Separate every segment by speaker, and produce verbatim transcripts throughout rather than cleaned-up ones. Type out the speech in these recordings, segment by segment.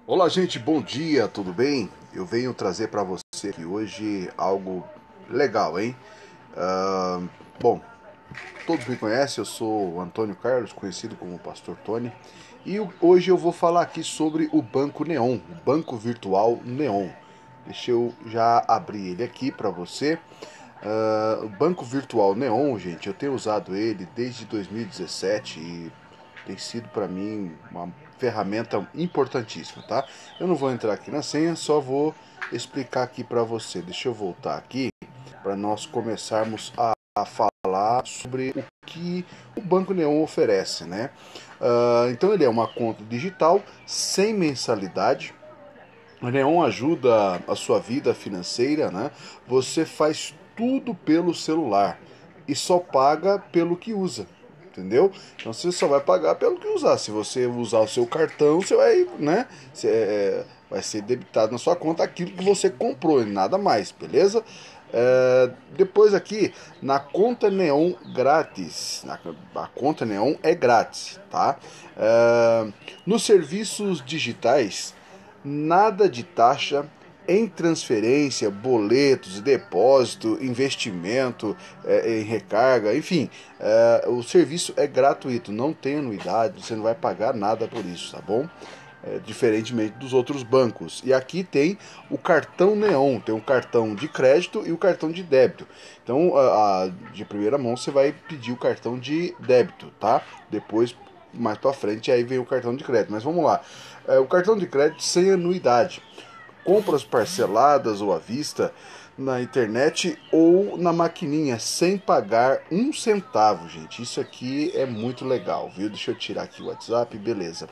Speaker 1: Olá, gente, bom dia, tudo bem? Eu venho trazer para você aqui hoje algo legal, hein? Ah, bom, todos me conhecem, eu sou o Antônio Carlos, conhecido como Pastor Tony, e hoje eu vou falar aqui sobre o Banco Neon, o Banco Virtual Neon. Deixa eu já abrir ele aqui para você. Uh, o Banco Virtual Neon, gente, eu tenho usado ele desde dois mil e dezessete e tem sido para mim uma ferramenta importantíssima, tá? Eu não vou entrar aqui na senha, só vou explicar aqui para você. Deixa eu voltar aqui para nós começarmos a, a falar sobre o que o Banco Neon oferece, né? Uh, então ele é uma conta digital sem mensalidade. O Neon ajuda a sua vida financeira, né? Você faz tudo pelo celular e só paga pelo que usa, entendeu? Então você só vai pagar pelo que usar. Se você usar o seu cartão, você vai, né? Você, é, vai ser debitado na sua conta aquilo que você comprou e nada mais, beleza? É, depois aqui na conta Neon grátis, na, a conta Neon é grátis, tá? É, nos serviços digitais nada de taxa em transferência, boletos, depósito, investimento, é, em recarga, enfim, é, o serviço é gratuito, não tem anuidade, você não vai pagar nada por isso, tá bom? É, diferentemente dos outros bancos. E aqui tem o cartão Neon, tem o cartão de crédito e o cartão de débito. Então, a, a, de primeira mão, você vai pedir o cartão de débito, tá? Depois, mais para frente, aí vem o cartão de crédito. Mas vamos lá. É, o cartão de crédito sem anuidade. Compras parceladas ou à vista na internet ou na maquininha sem pagar um centavo, gente. Isso aqui é muito legal, viu? Deixa eu tirar aqui o WhatsApp, beleza.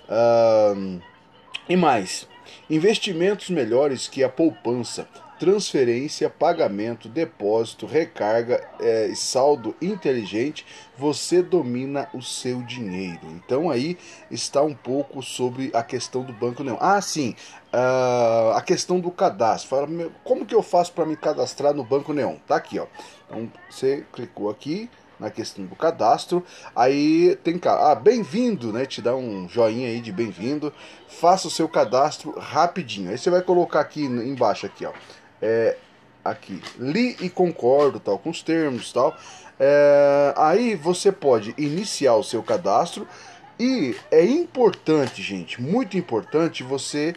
Speaker 1: Ahn, e mais, investimentos melhores que a poupança, transferência, pagamento, depósito, recarga é, e saldo inteligente, você domina o seu dinheiro. Então aí está um pouco sobre a questão do Banco Neon. Ah, sim, uh, a questão do cadastro. Fala, como que eu faço para me cadastrar no Banco Neon? Tá aqui, ó. Então você clicou aqui na questão do cadastro, aí tem cá, ah, bem-vindo, né? Te dá um joinha aí de bem-vindo. Faça o seu cadastro rapidinho. Aí você vai colocar aqui embaixo aqui, ó. É, aqui, li e concordo, tal, com os termos, tal. É, aí você pode iniciar o seu cadastro e é importante, gente, muito importante você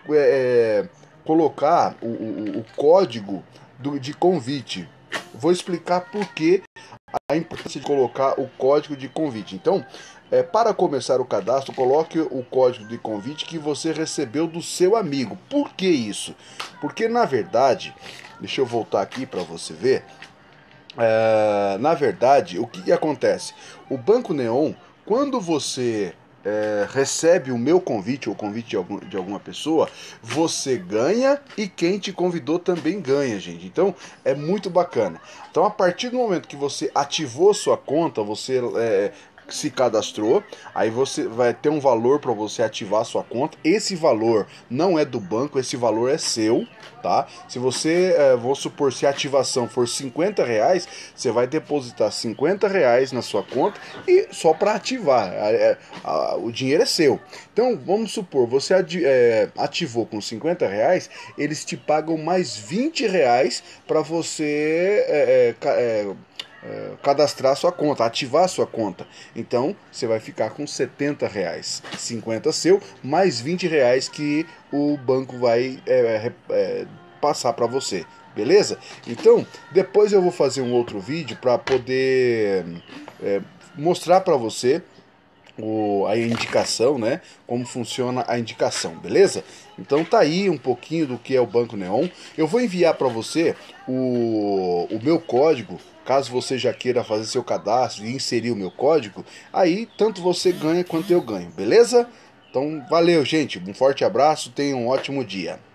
Speaker 1: é, colocar o, o, o código do, de convite. Vou explicar por que a importância de colocar o código de convite. Então, é, para começar o cadastro, coloque o código de convite que você recebeu do seu amigo. Por que isso? Porque, na verdade, deixa eu voltar aqui para você ver. É, na verdade, o que, que acontece? O Banco Neon, quando você é, recebe o meu convite ou o convite de, algum, de alguma pessoa, você ganha e quem te convidou também ganha, gente. Então é muito bacana. Então, a partir do momento que você ativou sua conta, você é, se cadastrou, aí você vai ter um valor para você ativar a sua conta. Esse valor não é do banco, esse valor é seu, tá? Se você, é, vou supor, se a ativação for cinquenta reais, você vai depositar cinquenta reais na sua conta e só para ativar, é, é, o dinheiro é seu. Então, vamos supor, você é, ativou com cinquenta reais, eles te pagam mais vinte reais para você é, é, é, é, cadastrar sua conta, ativar sua conta. Então você vai ficar com setenta reais, cinquenta seu, mais vinte reais que o banco vai é, é, passar para você. Beleza? Então, depois eu vou fazer um outro vídeo para poder é, mostrar para você o, a indicação, né? Como funciona a indicação, beleza? Então tá aí um pouquinho do que é o Banco Neon. Eu vou enviar para você o, o meu código. Caso você já queira fazer seu cadastro e inserir o meu código, aí tanto você ganha quanto eu ganho, beleza? Então valeu, gente. Um forte abraço, tenha um ótimo dia.